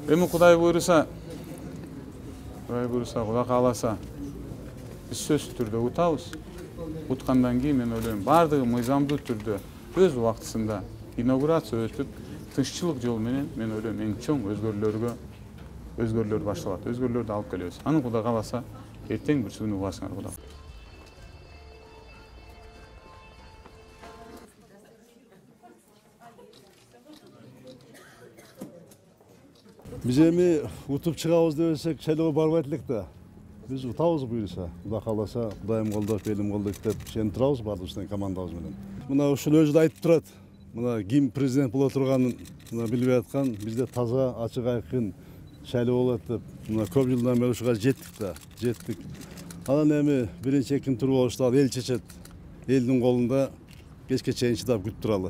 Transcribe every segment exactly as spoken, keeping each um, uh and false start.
Эми Кудай буйруса, Кудай буйруса, Кудай кааласа, биз сөзсүз түрдө утабыз. Уткандан кийин мен ойлойм, бардыгы мыйзамдуу түрдө өз убактысында инаугурация өтүп, тынччылык жол менен мен ойлойм эң чоң өзгөрүүлөргө өзгөрүүлөр башталат, өзгөрүүлөрдү алып келебиз. Аны Кудай кааласа, эртең бир күнү угасыңар Кудай. Biz эми утуп чыгабыз десек, шайлоого барбайт элек да. Biz утабыз буйруса, Кудай кааласа, Кудайым колдоп, элим колдойт деп ишенип турабыз бардыгыбыздын командабыз менен. Мына ушул өзү да айтып турат. Мына ким президент боло турганын мына билбей аткан, бизде таза, ачык айкын шайлоо болот деп. Мына көп жылдан бери ушуга жеттик да, жеттик. Анан эми биринчи экинчи тур болушту, ал эл чечет. Элдин колунда кечке чейин чыдап күтүп туралы.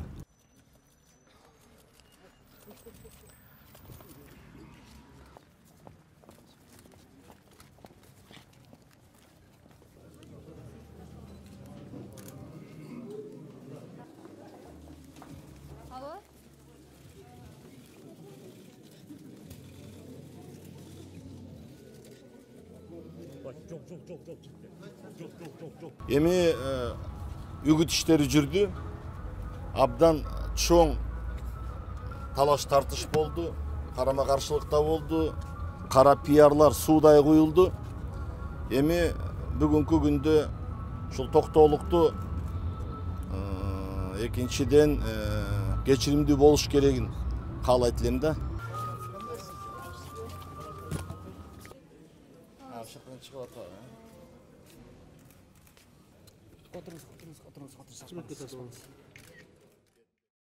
Эми үгүт иштери жүрдү. Абдан чоң талаш тартыш болду, карама каршылыкта болду, кара пиарлар суудай куюлду. Эми бүгүнкү күндө ушул токтоолукту экинчиден кечиримдүү болуш керегин каалайт элем да. Oturunuz, oturunuz, oturunuz, oturunuz.